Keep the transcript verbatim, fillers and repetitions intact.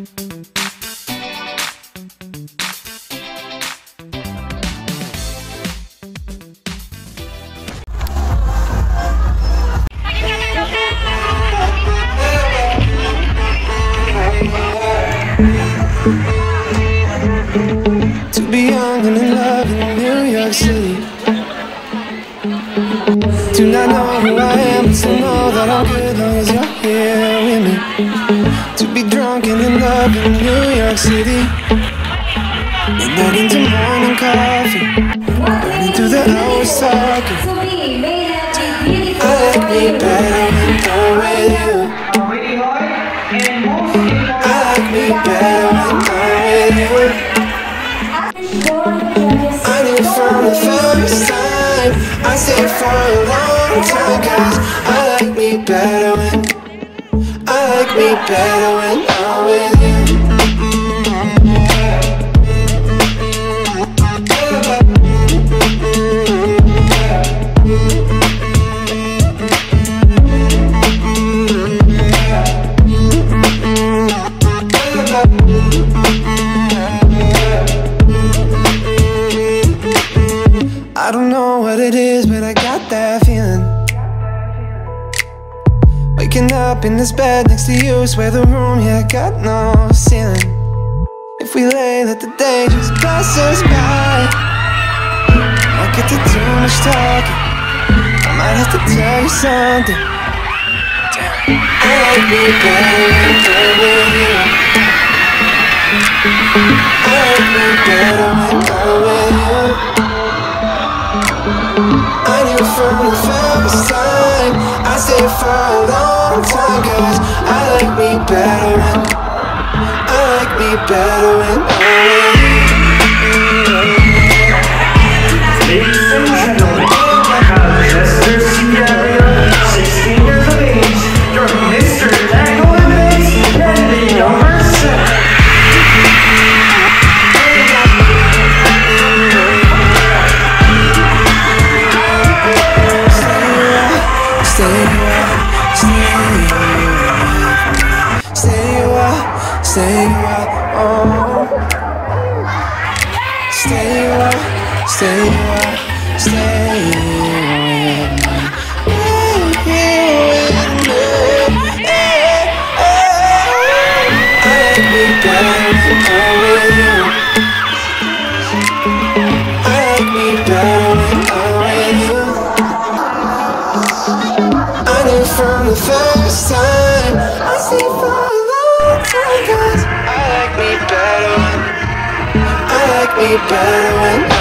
To be young and in love in New York City. Do not know who I am, but still know that I'm good long as you're here with me. To be drunk and in love in New York City. Midnight into morning coffee, burning through the hours talking. I like me better when I'm with you. I like me better when I'm with you. I knew from the first time, I stayed for a long time, cause I like me better when, I like me better when I'm with you. I don't know what it is, but I got that feeling. Waking up in this bed next to you, swear the room, yeah, got no ceiling. If we lay, let the day just pass us by. Might get to too much talking, I might have to tell you something. I like me better when I'm with you. I like me better when I'm with you. I knew from the first time, I stayed for a long time, cause I like me better when, I like me better when I'm with you. Ladies and gentlemen, Mister Stem-Padilla, sixteen years of age, your Mister Technolympics, and the number seven. Stay a while, oh. Stay a while, stay a while, stay with me. I like me better when I'm with you. I like me better when I'm with you. I knew from the first time, I see for cause I like me better when, I like me better when